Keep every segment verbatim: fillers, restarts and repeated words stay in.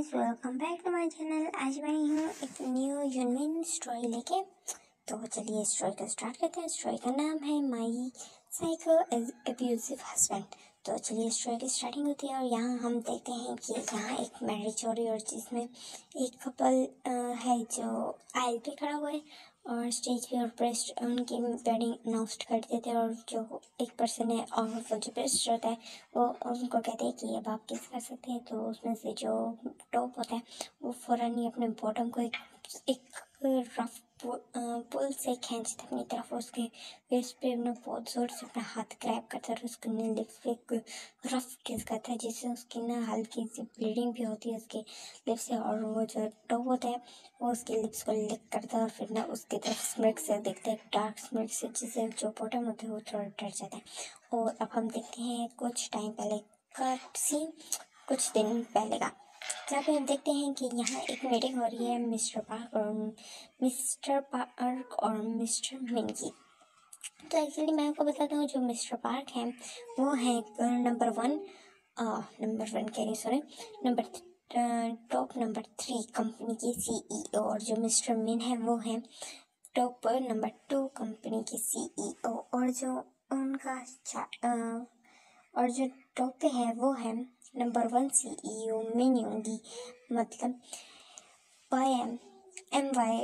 Guys, welcome back to my channel. आज मैं हूँ एक न्यू यूनमिन स्टोरी लेके। तो चलिए स्टोरी को स्टार्ट करते हैं। स्टोरी का नाम है माई साइको अब्यूसिव हस्बैंड। तो चलिए स्टोरी की स्टार्टिंग होती है और यहाँ हम देखते हैं कि यहाँ एक मैरिज हो रही है और जिसमें एक कपल है जो आयल पे खड़ा हुआ है और स्टेज पे और प्रेस्ट उनकी वेडिंग अनाउंस कर देते हैं। और जो एक पर्सन है और वो जो प्रेस्ट होता है वो उनको कहते हैं कि अब आप किस कर सकते हैं। तो उसमें से जो टॉप होता है वो फ़ौरन ही अपने बॉटम को एक एक रफ पुल से खींचता अपनी तरफ। उसके वेस्ट पे अपना बहुत जोर से अपना हाथ ग्रैब करता है और उसको लिप्स पे एक रफ किस करता है जिससे उसकी ना हल्की सी ब्लीडिंग भी होती है उसके लिप्स से। और वो जो टॉप होता है वो उसके लिप्स को लिक करता है और फिर ना उसकी तरफ स्मिर्क से देखते हैं, डार्क स्मिर्क से, जिससे जो बॉटम होता है वो थोड़ा डर जाता है। और अब हम देखते हैं कुछ टाइम पहले का सीन, कुछ दिन पहले का, जहाँ पे हम देखते हैं कि यहाँ एक मीटिंग हो रही है मिस्टर पार्क और मिस्टर पार्क और मिस्टर मिन की। तो एक्चुअली मैं आपको बताता हूँ, जो मिस्टर पार्क है वो है नंबर वन नंबर वन कह रही sorry number top number three company के सीईओ। और जो मिस्टर मिन है वो है टॉप नंबर टू कंपनी के सीईओ। और जो उनका आ, और जो टॉप पे है वो है number one CEO Min Yoongi, मतलब Y M M Y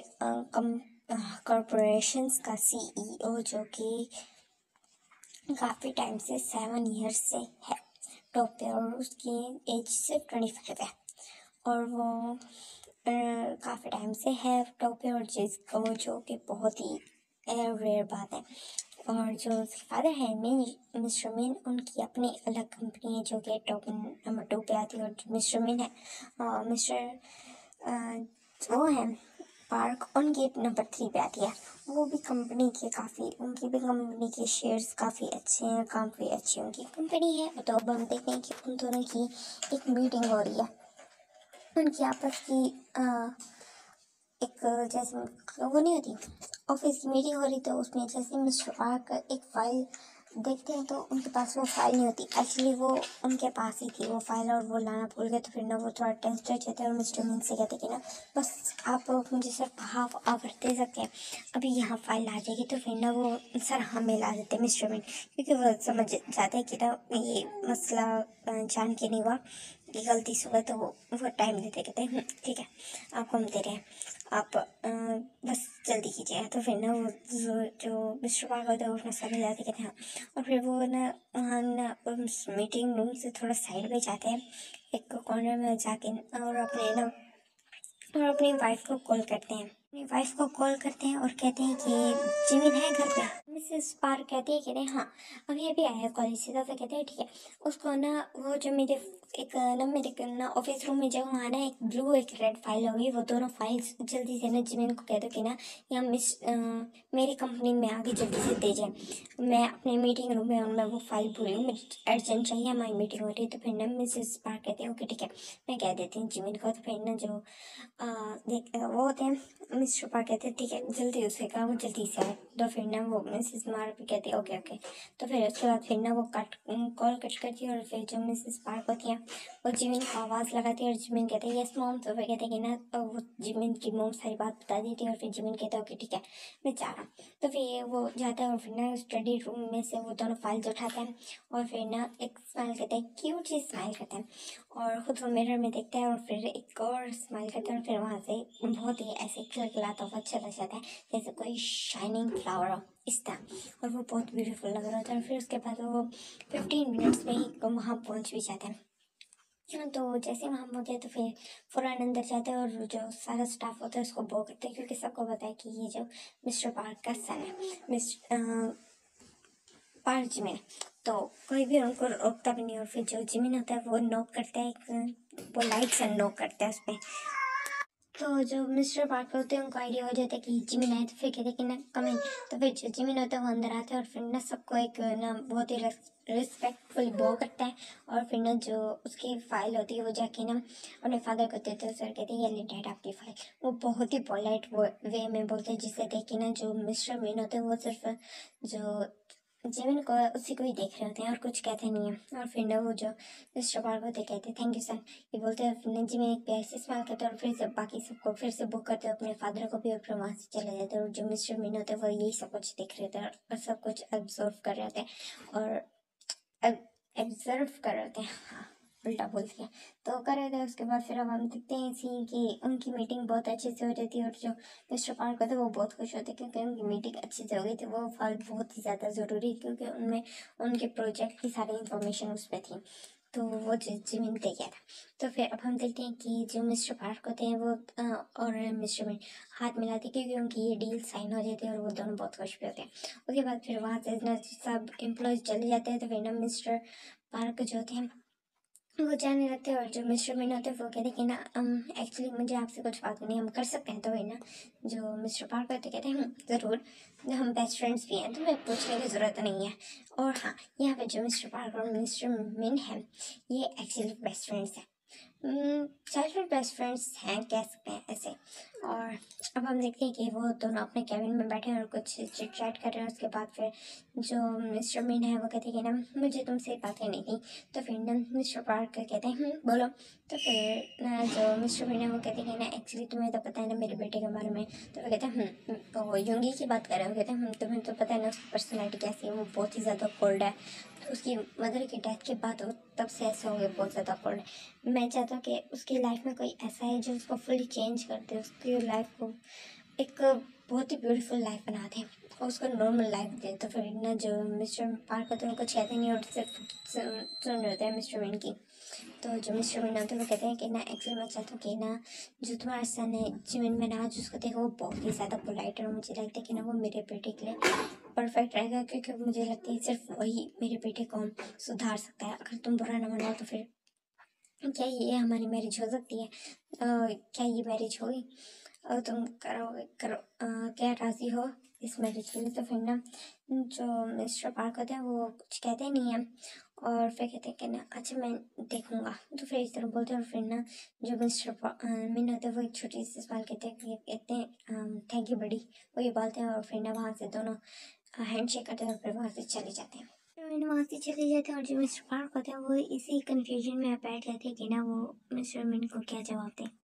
corporations का सीईओ, जो कि काफ़ी टाइम से सेवन ईयर्स से है टॉप पे और उसकी एज सिर्फ ट्वेंटी फाइव है। और वो काफ़ी टाइम से है टॉप पे और जिसको जो कि बहुत ही रेयर बात है। और जो उसके फादर है मिन मिस्टर मिन, उनकी अपनी अलग कंपनी है जो कि टॉप नंबर टू पे आती है। और मिस्टर मिन है मिस्टर वो है पार्क, उनकी नंबर थ्री पे आती है। वो भी कंपनी के काफ़ी उनकी भी कंपनी के शेयर्स काफ़ी अच्छे हैं, काफ़ी अच्छी उनकी कंपनी है। तो अब हम देखते हैं कि उन दोनों की एक मीटिंग हो रही है। उनकी आपस की आ, एक जैसे वो नहीं होती ऑफिस की मीटिंग हो रही, तो उसमें जैसे मिस्टर पार्क एक फ़ाइल देखते हैं तो उनके पास वो फाइल नहीं होती। एक्चुअली वो उनके पास ही थी वो फाइल और वो लाना भूल गए। तो फिर ना वो थोड़ा टेंस हो जाते हैं और मिस्टर मिन से कहते हैं कि ना बस आप मुझे सिर्फ हाफ आवर दे सकते हैं, अभी यहाँ फाइल आ जाएगी। तो फिर ना वो सर हमें ला देते हैं मिस्टर मिन, क्योंकि वो समझ जाते हैं कि ना ये मसला जान के नहीं हुआ कि गलती से हुआ। तो वो वो टाइम देते कहते हैं ठीक है आपको हम दे रहे हैं, आप आ, बस जल्दी कीजिएगा। तो फिर ना वो जो, जो मिस्टर पार्क होते हैं वो अपना सर हिलाते कहते हैं हाँ। और फिर वो ना वहाँ ना उस मीटिंग रूम से थोड़ा साइड में जाते हैं एक कॉर्नर में जाके और अपने ना और अपनी वाइफ को कॉल करते हैं अपनी वाइफ को कॉल करते हैं और कहते हैं कि जिमिन है घर पे। मिसेस पार्क कहती है, कहते हैं हाँ अभी अभी आया कॉलेज से। तो फिर कहते हैं ठीक है। उसको ना वो जो मेरे एक ना मेरे ना ऑफिस रूम में जब वहाँ ना एक ब्लू एक रेड फाइल होगी, वो दोनों फाइल्स जल्दी से ना जिमिन को कह दो कि ना यहाँ मिस आ, मेरी कंपनी में आगे जल्दी से दे जाए, मैं अपने मीटिंग रूम में हूँ, मैं वो फाइल भूली हूँ, मुझे अर्जेंट चाहिए, हमारी मीटिंग हो रही है। तो फिर ना मिसेस पार्क कहते हैं ओके ठीक है मैं कह देती हूँ जिमिन को। तो फिर ना जो आ, देख वो होते हैं मिस्टर पार्क कहते हैं ठीक है जल्दी उसे कहा वो जल्दी से आए। तो फिर ना वो मिसेस मार्क भी कहती है ओके ओके। तो फिर उसके बाद फिर ना वो कट कॉल कट करती है और फिर जो मिसेस पार्क होती है वो जिमिन को आवाज़ लगाती है और जिमिन कहते हैं यस मॉम। तो फिर कहते हैं कि ना तो वो जिमिन की मॉम सारी बात बता देती है और फिर जिमिन कहता है ओके ठीक है मैं जा रहा हूँ। तो फिर वो जाता है और फिर ना स्टडी रूम में से वो दोनों फाइल्स उठाते हैं और फिर ना एक स्माइल करते हैं, क्यूट सी स्माइल करते हैं और खुद वो मिरर में देखते हैं और फिर एक और स्माइल करते हैं और फिर वहाँ से बहुत ही ऐसे खिलखिलाता हुआ चला जाता है जैसे कोई शाइनिंग फ्लावर हो इस तरह। और वो बहुत ब्यूटीफुल लग रहा होता है। फिर उसके बाद वो फिफ्टीन मिनट्स में ही वहाँ पहुँच भी जाते हैं। तो जैसे वहाँ पहुँचे तो फिर फ़ौरन अंदर जाते हैं और जो सारा स्टाफ होता है उसको बो करते हैं, क्योंकि सबको पता है कि ये जो मिस्टर पार्क का सन है मिस्टर पार्क जिमिन। तो कोई भी उनको रोकता भी नहीं। और फिर जो जिमिन होता है वो नॉक करता है, वो लाइट से नॉक करता है उस पर। तो जो मिस्टर पार्क होते हैं उनको आइडिया हो जाता है कि जिमिन आए। तो फिर कहते हैं कि ना कम इन। तो फिर जो जिमिन होता है वो अंदर आता है और फिर ना सबको एक ना बहुत ही रिस्पेक्टफुल बो करता है। और फिर ना जो उसकी फाइल होती है वो जाके ना अपने फादर को देते हैं। सर कहते हैं ये ले डैड आपकी फाइल। वो बहुत ही पोलाइट वे में बोलते हैं, जिससे देख के ना जो मिस्टर मीन होते हैं वो सिर्फ जो जिमिन को उसी को ही देख रहे होते हैं और कुछ कहते नहीं है। और फिर ना वो जो मिस्टर पार्क होते कहते थैंक यू सर, ये बोलते हैं। फिर ना जिमिन एक प्यार से स्माइल करते हैं और फिर से बाकी सबको फिर से बुक करते हैं, अपने फादर को भी, और फिर वहाँ से चले जाते हैं। और जो मिस्टर मीन होते हैं वो यही सब कुछ देख रहे थे और सब कुछ ऑब्जर्व कर रहे थे और ऑब्जर्व कर रहे थे, हाँ उल्टा बोल दिया। तो कर रहे थे। उसके बाद फिर अब हम देखते हैं सीन कि उनकी मीटिंग बहुत अच्छे से हो रही थी और जो मिस्टर पार्क होते वो बहुत खुश होते क्योंकि उनकी मीटिंग अच्छे से हो गई थी। वो फल बहुत ही ज़्यादा ज़रूरी क्योंकि उनमें उनके प्रोजेक्ट की सारी इंफॉर्मेशन उस पर थी, तो वो जिमिन दे गया था। तो फिर अब हम देखते हैं कि जो मिस्टर पार्क होते हैं वो अ, और मिस्टर मीन हाथ मिलाते हैं क्योंकि उनकी ये डील साइन हो जाती है और वो दोनों बहुत खुश भी होते हैं। उसके बाद फिर वहाँ से ना सब एम्प्लॉयज चले जाते हैं। तो फिर ना मिस्टर पार्क जो थे वो जाने लगते हैं और जो मिस्टर मीन होते हैं वो कहते हैं कि ना एक्चुअली मुझे आपसे कुछ बात करनी है, हम कर सकते हैं। तो वही ना जो मिस्टर पार्क होते कहते हैं ज़रूर, हम बेस्ट फ्रेंड्स भी हैं तो मैं पूछने की ज़रूरत नहीं है। और हाँ, यहाँ पे जो मिस्टर पार्क और मिस्टर मीन है ये एक्चुअली बेस्ट फ्रेंड्स हैं, चाइल्डहुड बेस्ट फ्रेंड्स हैं कह सकते हैं ऐसे। और अब हम देखते हैं कि वो दोनों अपने कैबिन में बैठे हैं और कुछ चिट चैट कर रहे हैं। उसके बाद फिर जो मिस्टर मीन है वो कहते हैं कि ना मुझे तुमसे बात करनी थी। तो फिर ना मिस्टर पार्क कहते हैं "हम्म, बोलो"। तो फिर ना जो मिस्टर मीन है वो कहते हैं कि ना एक्चुअली तुम्हें तो पता है ना मेरे बेटे के बारे में। तो वो कहते हैं "हम्म, हम्म", तो वो यूंगी की बात कर रहे हैं। वो कहते हैं "हम्म, तुम्हें तो पता है ना उसकी पर्सनैलिटी कैसी है, वो बहुत ही ज़्यादा कोल्ड है, उसकी मदर की डेथ के बाद वो तब से ऐसा हो गया, बहुत ज़्यादा कोल्ड है। मैं चाहता हूँ कि उसकी लाइफ में कोई ऐसा है जो उसको फुली चेंज कर दे, उसकी लाइफ को एक बहुत ही ब्यूटीफुल लाइफ बना दे और उसको नॉर्मल लाइफ दे"। तो फिर ना जो मिस्टर पार्क होते हैं उनको कहते नहीं और सिर्फ सुन सुन रहे होते हैं मिस्टर मीन की। तो जो मिस्टर मीन होते हैं वो कहते हैं कि ना एक्चुअली मैं चाहता हूँ कि ना जो तुम्हारा सन है जिमिन, मैंने आज उसको देखा वो बहुत ही ज़्यादा पोलाइट है और मुझे लगता है कि ना वो मेरे बेटे के लिए परफेक्ट रहेगा क्योंकि मुझे लगता है सिर्फ वही मेरे बेटे को सुधार सकता है। अगर तुम बुरा ना मनाओ तो फिर क्या ये हमारी मैरिज हो सकती है? अ, क्या ये मैरिज होगी? और तुम करोगे करो अ, क्या राजी हो इस मैरिज के लिए? तो फिर ना जो मिस्टर पार्क होते हैं वो कुछ कहते नहीं हैं और फिर कहते हैं कि ना अच्छा मैं देखूंगा। तो फिर इस तरह बोलते हैं और फिर ना जो मिस्टर मीन होते हैं वो एक छोटी सी सवाल कहते हैं कि कहते हैं थैंक यू बड़ी, वो ये बोलते हैं और फिर ना वहाँ से दोनों हैंड शेक करते हैं और फिर वहाँ से चले जाते हैं। मैंने वहाँ से चले जाते हैं और जो मिस्टर पार्क होते हैं वो इसी कन्फ्यूजन में बैठ जाते हैं कि ना वो मिस्टर मीन को क्या जवाब दें।